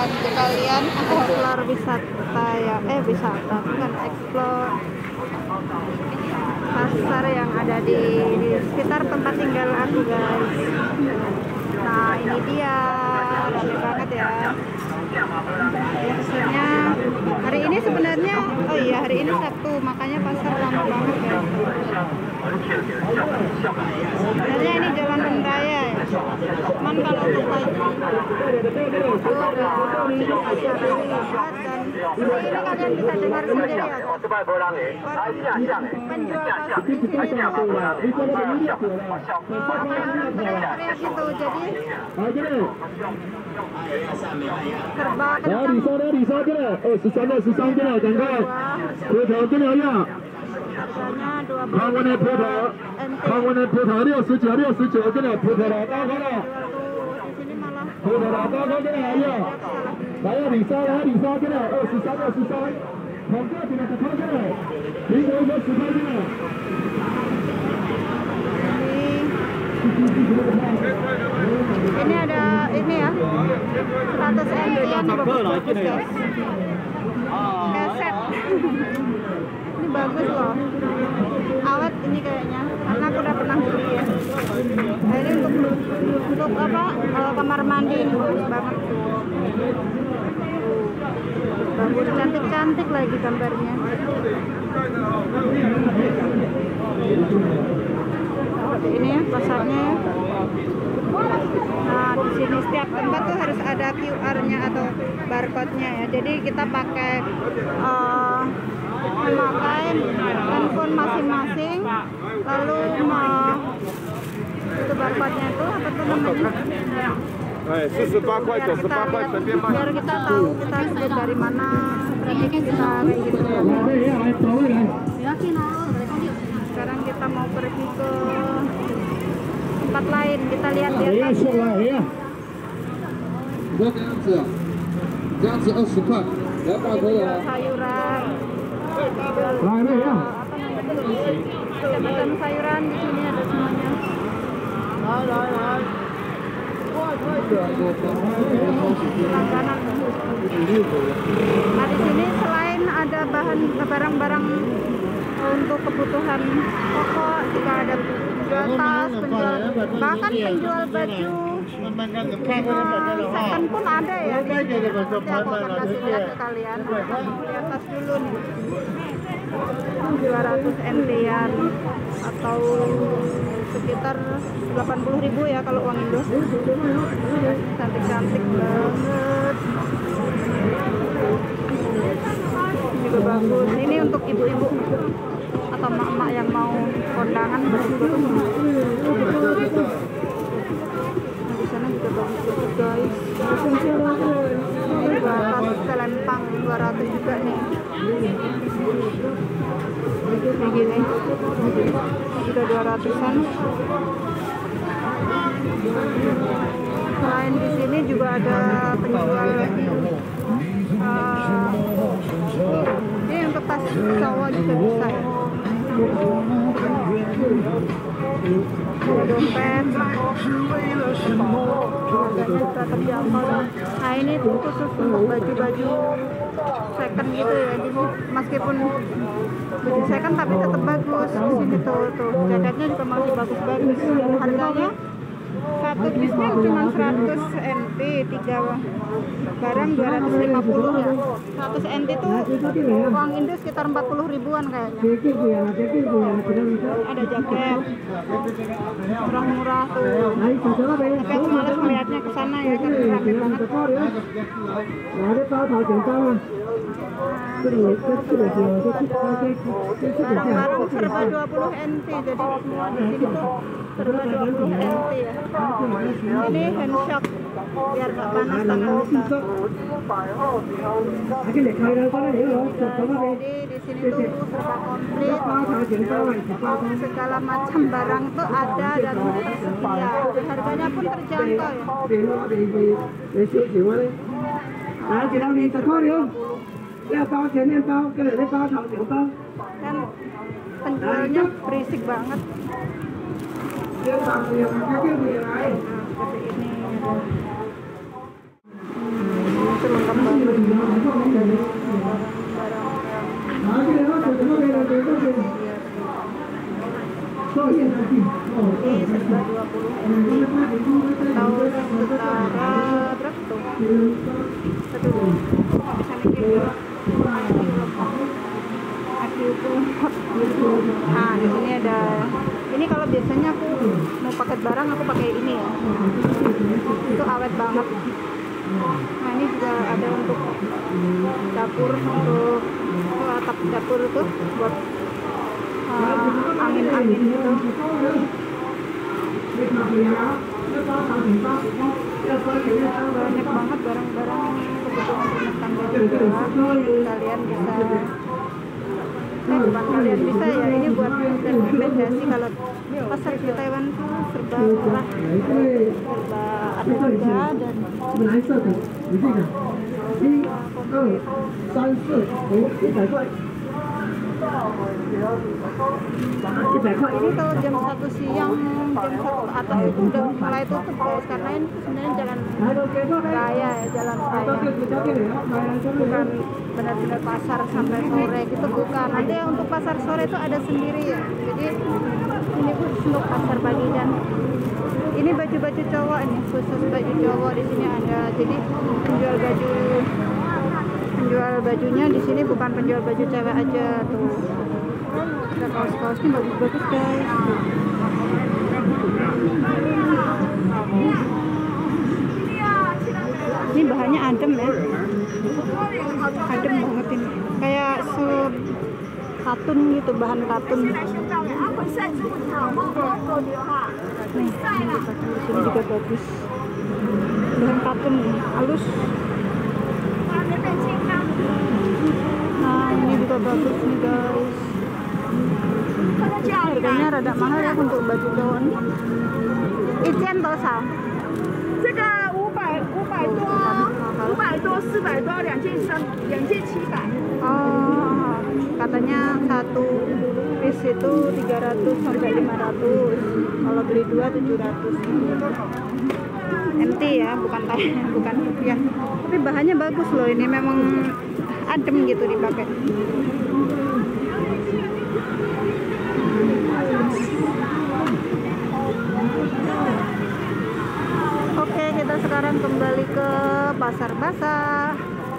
untuk kalian explore wisata ya, wisata bukan explore pasar yang ada di sekitar tempat tinggal aku guys. Nah ini dia, rame banget ya. Biasanya hari ini sebenarnya, oh iya hari ini Sabtu, makanya pasar ramai banget guys. Sebenarnya ini jalan raya ya, cuman kalau untuk pagi itu ada acara lipat dan ini kalian bisa dengar sendiri ya guys. Penjual kaos di sini teriak gitu, jadi serba kencang. 底下进来，13的13进来，赶快，葡萄进来呀！看我的葡萄，看我的葡萄69进来，葡萄了，打开了，葡萄了，打开进来呀！来呀，底下进来，13，红色进来，10块进来，苹果一个10块进来。 Ini ada ini ya 100 MT yang bagus guys, keset. Ini bagus loh, awet ini kayaknya karena aku udah pernah beli ya. Nah, ini untuk apa, kamar mandi ini bagus banget, bagus, cantik lagi gambarnya. Ini ya pasarnya ya. Nah di sini setiap tempat tuh harus ada QR-nya atau barcode-nya ya. Jadi kita pakai memakai handphone masing-masing, lalu itu barcode-nya itu apa tuh namanya? Biar kita tahu kita asli dari mana, berarti kita kayak gitu ya. Sekarang kita mau pergi ke tempat lain, kita lihat di atas. Sayuran, macam-macam sayuran di sini ada semuanya. Langganan. Nah di sini selain ada barang-barang untuk kebutuhan pokok, juga ada penjual tas, bahkan penjual baju, second pun ada ya. Nanti aku akan kasih lihat ke kalian. Lihat tas dulu nih, 200 NT-an atau sekitar 80.000 ya kalau uang Indo. Cantik-cantik banget, juga bagus. Ini untuk ibu-ibu atau mak-mak yang mau kondangan, bagus-bagus. Nah, di sana juga bagus-bagus guys. Ini juga tas selempang 200 juga nih. Kayak gini juga 200-an. Selain di sini juga ada penjual ini untuk tas cowok juga bisa ya. Dompet harganya bisa terjangkau. Nah ini khusus untuk baju-baju second gitu ya. Jadi meskipun baju second tapi tetap bagus. Di sini tuh jaketnya juga masih bagus-bagus. Harganya satu piece-nya cuma 100 NT, 3 barang 250 ya. 100 NT itu uang Indo sekitar 40 ribuan kayaknya. Ada jaket murah-murah tuh. Tapi aku malas melihatnya ke sana ya karena rame banget. Barang-barang serba 20 NT, jadi semua di sini tuh serba 20 NT ya. Ini hand shock biar nggak panas tangan kita. Jadi di sini tuh serba komplit, segala macam barang tuh ada dan tersedia. Harganya pun terjangkau ya. Dan penjualnya berisik banget. Seperti ini. Aduh, bisa mikir aki itu. Nah, di sini ada. Ini kalau biasanya aku mau paket barang aku pakai ini ya. Itu awet banget. Nah, ini juga ada untuk dapur, untuk atap dapur itu buat angin-angin gitu. Banyak banget barang-barang kebutuhan rumah tangga juga. Kalian bisa bukan kalian bisa ya, ini buat rekomendasi kalau pasar di Taiwan tuh serba murah, serba ada juga dan ini kalau jam 1 siang, jam 1 ke atas itu udah mulai tutup guys, karena ini sebenarnya jalan raya ya, jalan raya, bukan benar-benar pasar sampai sore gitu, bukan. Nanti untuk pasar sore itu ada sendiri ya, jadi ini khusus untuk pasar pagi. Dan ini baju-baju cowok, ini khusus baju cowok, di sini ada. Jadi penjual bajunya di sini bukan penjual baju cewek aja tuh. Ada kaos-kaosnya bagus-bagus guys. Ini bahannya adem ya, adem banget ini, kayak katun gitu, bahan katun. Nih, ini juga bagus, bahan katun nih, halus. Nah, ini juga bagus nih guys. Harganya rada mahal ya untuk baju cowok nih. Ijen tosa? 这个500多400多2700 Oh, katanya satu piece itu 300 sampai 500. Kalau beli 2 700. MT ya, bukan rupiah. Tapi bahannya bagus loh, ini memang adem gitu dipakai. Oke, kita sekarang kembali ke pasar basah.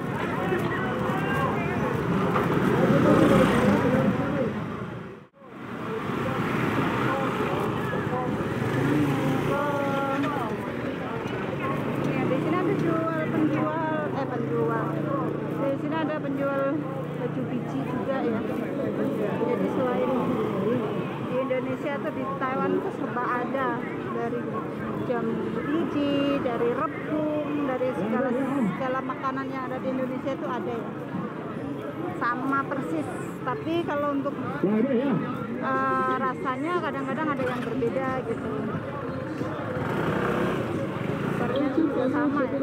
Di sini ada penjual baju biji juga ya. Jadi selain di Indonesia atau di Taiwan itu serba ada, dari jam biji, dari rebung, dari segala makanan yang ada di Indonesia itu ada ya. Sama persis, tapi kalau untuk rasanya kadang-kadang ada yang berbeda gitu. Rasanya juga sama ya.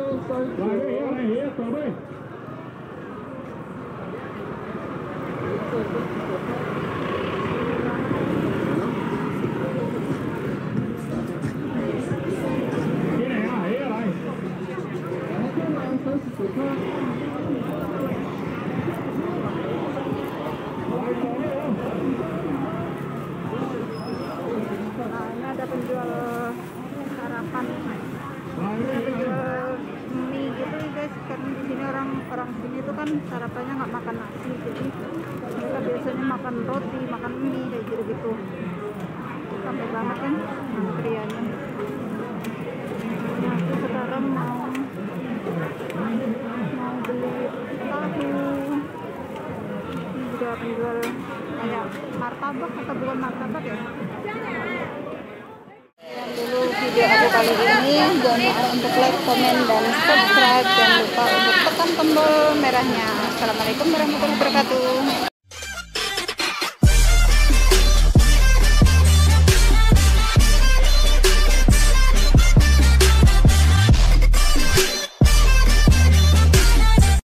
Nah, ini ada penjual sarapan, penjual mie gitu guys, karena di sini orang sini tuh kan sarapannya nggak makan nasi, jadi mereka biasanya makan roti, makan mie kayak gitu. Sampai banget kan antriannya. Nah, aku sekarang mau beli tahu. Ini juga penjual kayak martabak atau bukan martabak ya. Dulu video aku kali ini, jangan lupa untuk like, komen, dan subscribe. Jangan lupa untuk tekan tombol merahnya. Assalamualaikum warahmatullahi wabarakatuh.